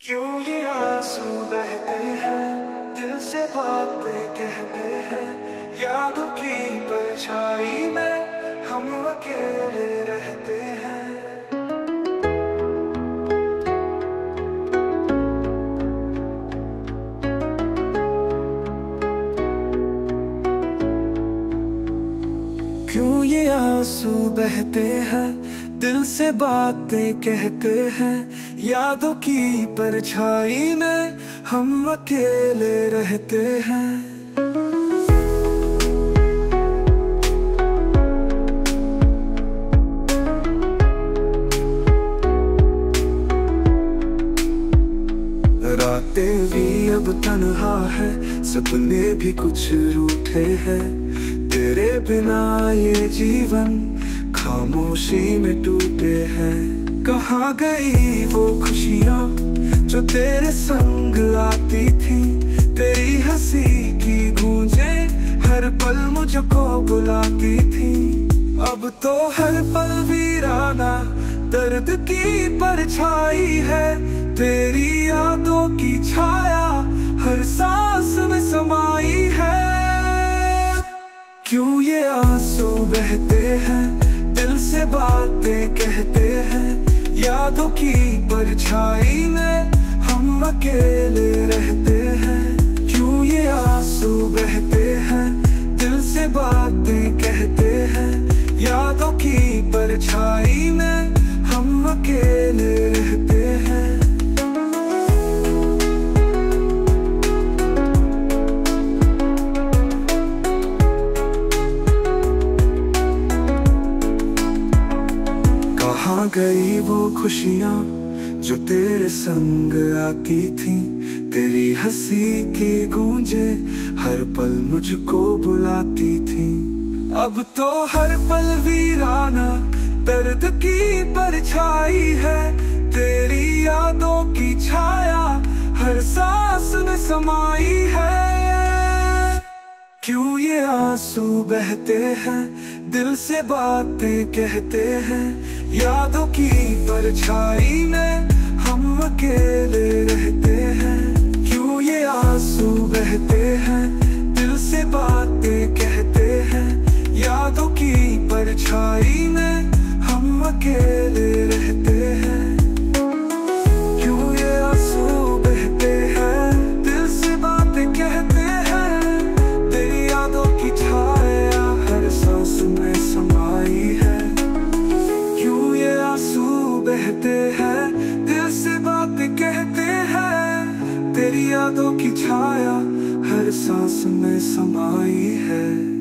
क्यों ये आंसू बहते हैं, दिल से बातें कहते हैं, यादों की परछाई में हम अकेले रहते हैं। क्यों ये आंसू बहते हैं, दिल से बातें कहते हैं, यादों की परछाई में हम अकेले रहते हैं। रातें भी अब तन्हा है, सपने भी कुछ रूठे हैं, तेरे बिना ये जीवन खामोशी में टूटे हैं। कहाँ गई वो खुशियाँ जो तेरे संग आती थी, तेरी हंसी की गूंजे हर पल मुझको बुलाती थी। अब तो हर पल वीराना दर्द की परछाई है, तेरी यादों की छाया हर सांस में समाई है। क्यों ये आंसू बहते हैं, दिल से बातें कहते हैं, यादों की परछाई में हम अकेले रहते हैं। क्यों ये आंसू बहते हैं, दिल से बातें कहते हैं, यादों की परछाई में हम अकेले रहते हैं। कहाँ गई वो खुशियाँ जो तेरे संग आती थी, तेरी हंसी की गूंजे हर पल मुझको बुलाती थी। अब तो हर पल वीराना दर्द की परछाई है, तेरी यादों की छाया हर सांस में समाई है। क्यों ये आंसू बहते हैं, दिल से बातें कहते हैं, यादों की परछाई में हम अकेले रहते हैं। क्यों ये आंसू बहते हैं, दिल से बातें कहते हैं, यादों की परछाई में हम अकेले रहते हैं। क्यों ये आंसू बहते हैं, दिल से बातें कहते हैं, तेरी यादों की छाया हर सांस में समाई है। क्यों ये आंसू बहते हैं, दिल से बातें कहते हैं, तेरी यादों की छाया हर सांस में समाई है।